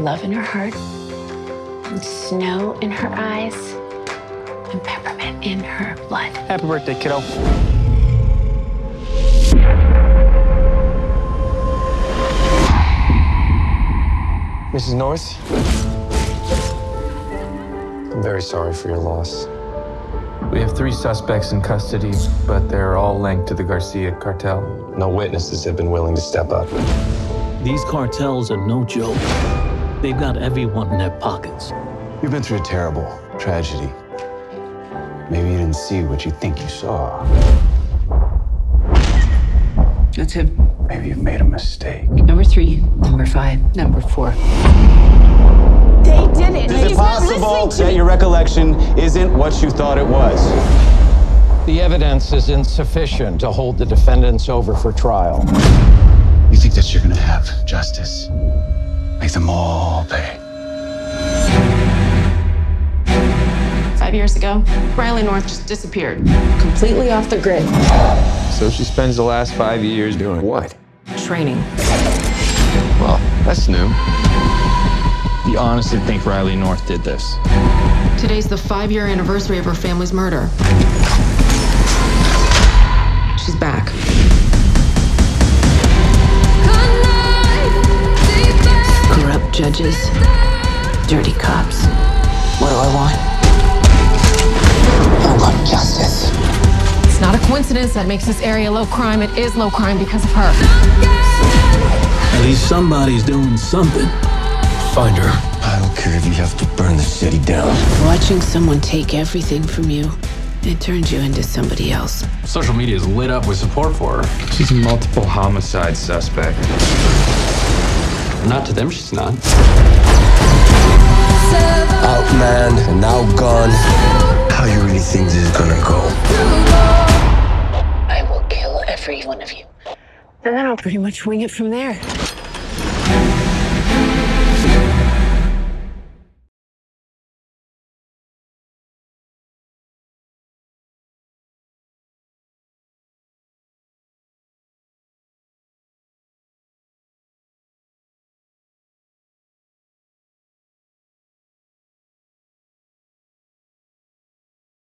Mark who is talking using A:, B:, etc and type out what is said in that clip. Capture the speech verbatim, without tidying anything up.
A: love in her heart, and snow in her eyes, and peppermint in her blood.
B: Happy birthday, kiddo.
C: Missus North, I'm very sorry for your loss.
D: We have three suspects in custody, but they're all linked to the Garcia cartel.
C: No witnesses have been willing to step up.
E: These cartels are no joke. They've got everyone in their pockets.
F: You've been through a terrible tragedy. Maybe you didn't see what you think you saw.
G: That's him.
F: Maybe you've made a mistake.
G: Number three, number five, number four.
A: They did it.
F: Is it possible that your recollection isn't what you thought it was?
H: The evidence is insufficient to hold the defendants over for trial.
F: You think that you're gonna have justice? Make them all pay.
I: Five years ago, Riley North just disappeared, completely off the grid.
D: So she spends the last five years doing what?
I: Training.
D: Well, that's new.
B: You honestly think Riley North did this?
I: Today's the five-year anniversary of her family's murder. She's back.
G: Corrupt judges, dirty cops. What do I want? I want justice.
I: It's not a coincidence that makes this area low crime. It is low crime because of her.
E: At least somebody's doing something. Find her.
F: I don't care if you have to burn the city down.
G: Watching someone take everything from you, it turns you into somebody else.
J: Social media is lit up with support for her.
D: She's a multiple homicide suspect.
J: Not to them, she's not.
F: Outmanned and outgunned. How you really think this is gonna go?
G: I will kill every one of you. And then I'll pretty much wing it from there.